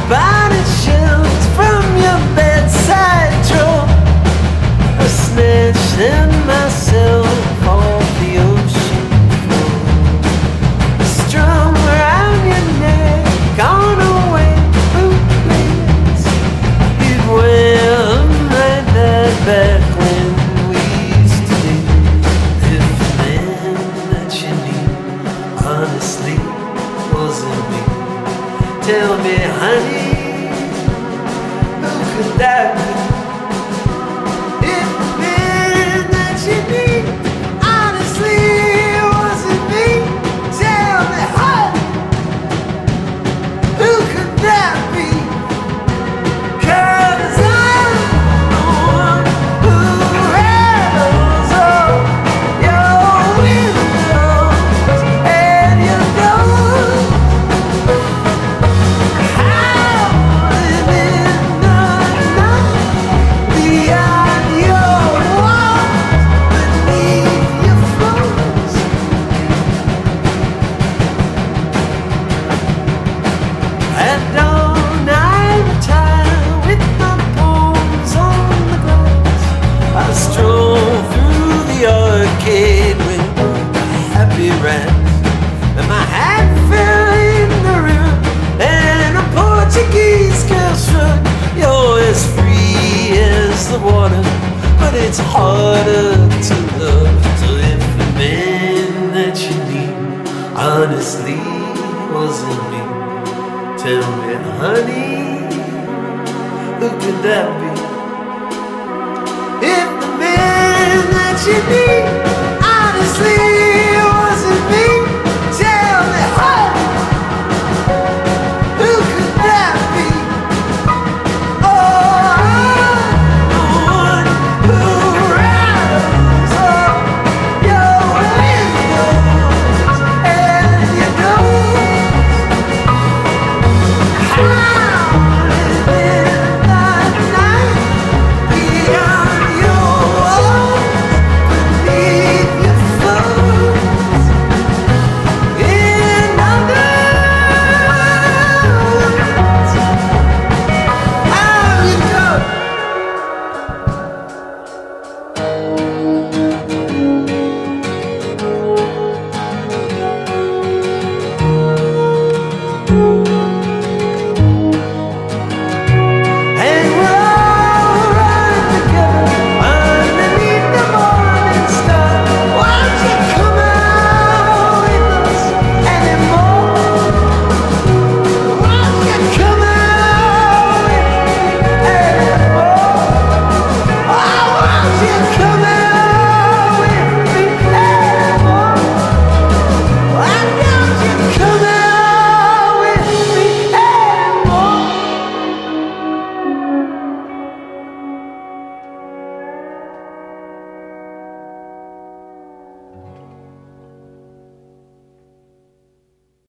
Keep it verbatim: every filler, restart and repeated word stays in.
bonnet shells from your bedside drawer. I snatching myself off the ocean floor. Strung around your neck on a wet bootlace. You'd wear them like that back when we used to do. If the man that you knew honestly wasn't me, tell me, honey, who could that be? If the man that you need honestly wasn't me, tell me, honey, who could that be? 'Cause I'm the one who rattles up your windows and your doors. Howling in the night beyond your walls, beneath your floors. At dawn I retire with my palms on the glass. I stroll through the arcade with my happy rats, and my hat fell in the river, and a Portuguese girl struck. You're as free as the water, but it's harder to love. So if the man that you need honestly wasn't me, tell me, honey, who could that be? If the man that you need honestly